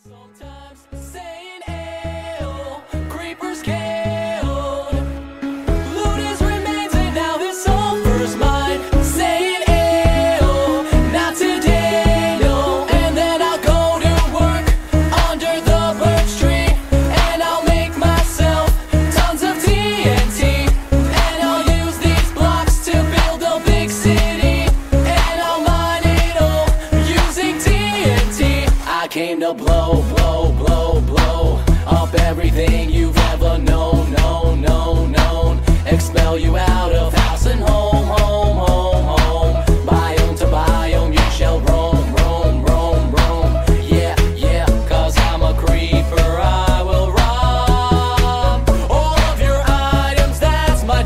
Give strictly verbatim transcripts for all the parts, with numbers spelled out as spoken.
Sometimes saying ale, creepers killed. Loot his remains and now his soul first mine. Saying ale, not today, no. And then I'll go to work under the birch tree, and I'll make myself tons of T N T. And I'll use these blocks to build a big city, and I'll mine it all using T N T. I came to blow, blow, blow, blow up everything you've ever known, known, known, known. Expel you out of house and home, home, home, home. Biome to biome you shall roam, roam, roam, roam. Yeah, yeah, cause I'm a creeper, I will rob all of your items, that's my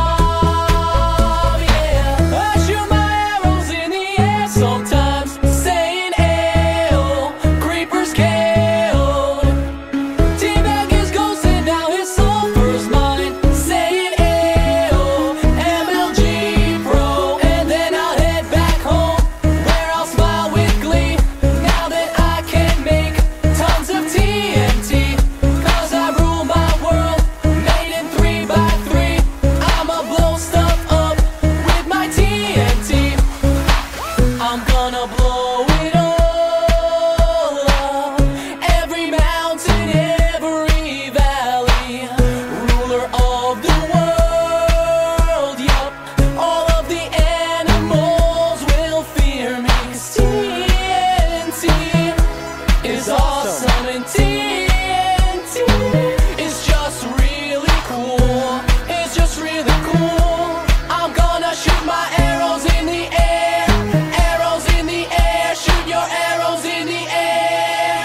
job, yeah. I shoot my arrows in the air sometimes, saying ale, creepers killed. T-Bag is ghost and now his soul first mine. Saying ale, M L G Pro. And then I'll head back home, where I'll smile with glee, now that I can make tons of T N T. Cause I rule my world, made in three by three. I'ma blow stuff up with my T N T. I'm gonna blow it all up, every mountain, every valley. Ruler of the world, yup. All of the animals will fear me, 'cause T N T is awesome, and T N T is just really cool. It's just really cool. I'm gonna shoot my arrows in the air, arrows in the air, shoot your arrows in the air.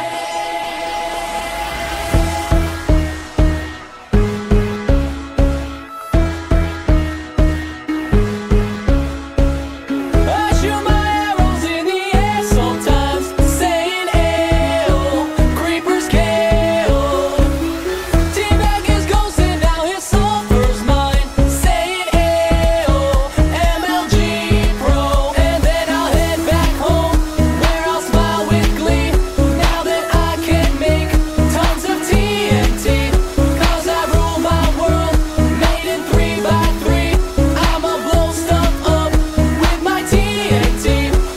I shoot my arrows in the air sometimes, saying ale, creepers killed. T-Bag is ghost and now his soul first mine. Saying ale, M L G Pro. And then I'll head back home, where I'll smile with glee, now that I can make tons of T N T. Cause I rule my world, made in three by three. I'ma blow stuff up with my T N T.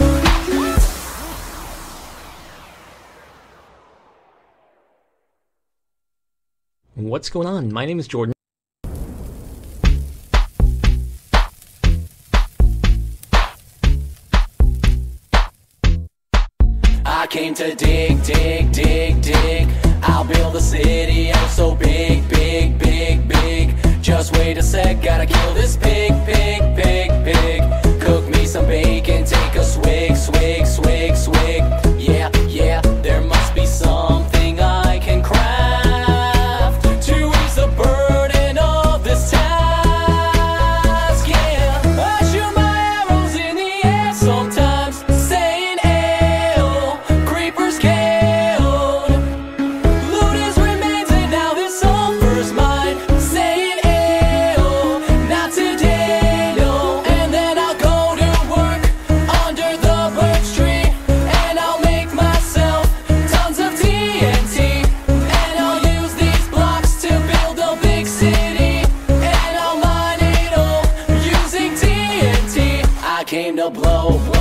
What's going on? My name is Jordan. I came to dig, dig, dig, dig. I'll build a city, I'm so big, big, big, big. Just wait a sec, gotta kill this pig, pig, pig, pig. Cook me some bacon, take a swig, swig, swig, swig. Yeah, yeah, there must be something I can craft to ease the burden of this task, yeah. I shoot my arrows in the air sometimes, saying ale, creepers killed. Loot his remains and now his soul first mine. Saying ale, not today, no. And then I'll go to work under the birch tree, and I'll make myself tons of T N T. And I'll use these blocks to build a big city, and I'll mine it all using T N T. I came to blow, blow